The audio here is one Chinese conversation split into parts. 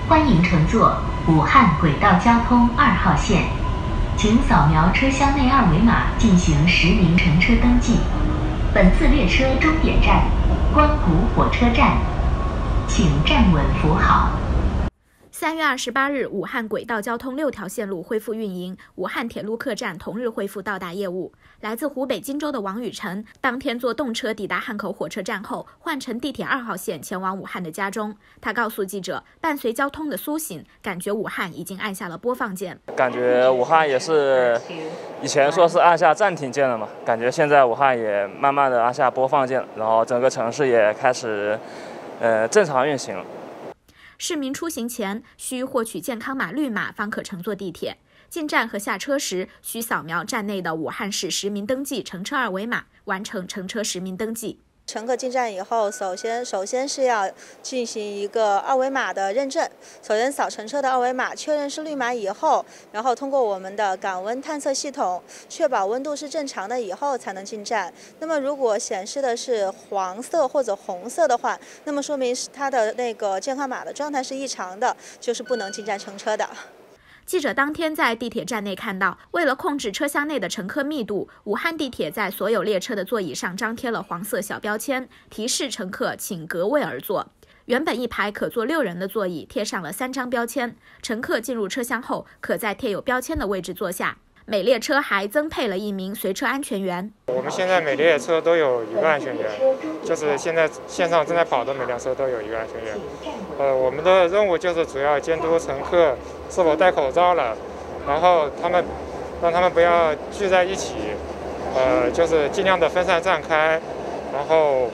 欢迎乘坐武汉轨道交通2号线，请扫描车厢内二维码进行实名乘车登记。本次列车终点站关谷火车站，请站稳扶好。 3月28日，武汉轨道交通6条线路恢复运营，武汉铁路客站同日恢复到达业务。来自湖北荆州的王雨辰，当天坐动车抵达汉口火车站后，换乘地铁2号线前往武汉的家中。他告诉记者，伴随交通的苏醒，感觉武汉已经按下了播放键。 感觉武汉也是以前说是按下暂停键了嘛，感觉现在武汉也慢慢的按下播放键，然后整个城市也开始正常运行了。 市民出行前需获取健康码绿码方可乘坐地铁，进站和下车时需扫描站内的武汉市实名登记乘车二维码，完成乘车实名登记。 乘客进站以后，首先是要进行一个二维码的认证。首先扫乘车的二维码，确认是绿码以后，然后通过我们的感温探测系统，确保温度是正常的以后才能进站。那么如果显示的是黄色或者红色的话，那么说明是它的那个健康码的状态是异常的，就是不能进站乘车的。 记者当天在地铁站内看到，为了控制车厢内的乘客密度，武汉地铁在所有列车的座椅上张贴了黄色小标签，提示乘客请隔位而坐。原本一排可坐6人的座椅贴上了3张标签，乘客进入车厢后可在贴有标签的位置坐下。每列车还增配了1名随车安全员。 我们现在每列车都有1个安全员，就是现在线上正在跑的每辆车都有1个安全员。我们的任务就是主要监督乘客是否戴口罩了，然后让他们不要聚在一起，就是尽量的分散站开，然后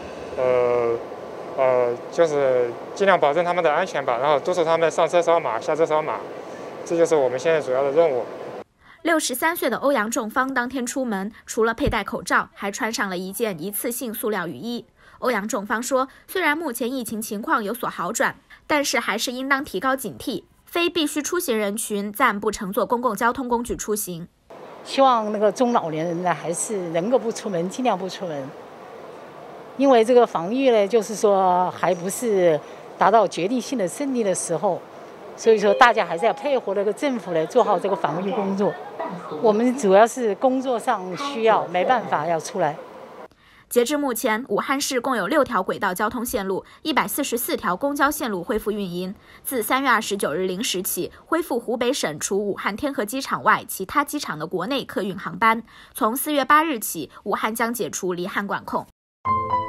就是尽量保证他们的安全吧，然后督促他们上车扫码、下车扫码，这就是我们现在主要的任务。 63岁的欧阳仲方当天出门，除了佩戴口罩，还穿上了一件一次性塑料雨衣。欧阳仲方说，虽然目前疫情情况有所好转，但是还是应当提高警惕，非必须出行人群暂不乘坐公共交通工具出行。 希望那个中老年人呢，还是能够不出门，尽量不出门，因为这个防御呢，就是说还不是达到决定性的胜利的时候，所以说大家还是要配合这个政府来做好这个防御工作。我们主要是工作上需要，没办法要出来。 截至目前，武汉市共有6条轨道交通线路、144条公交线路恢复运营。自3月29日0时起，恢复湖北省除武汉天河机场外其他机场的国内客运航班。从4月8日起，武汉将解除离汉管控。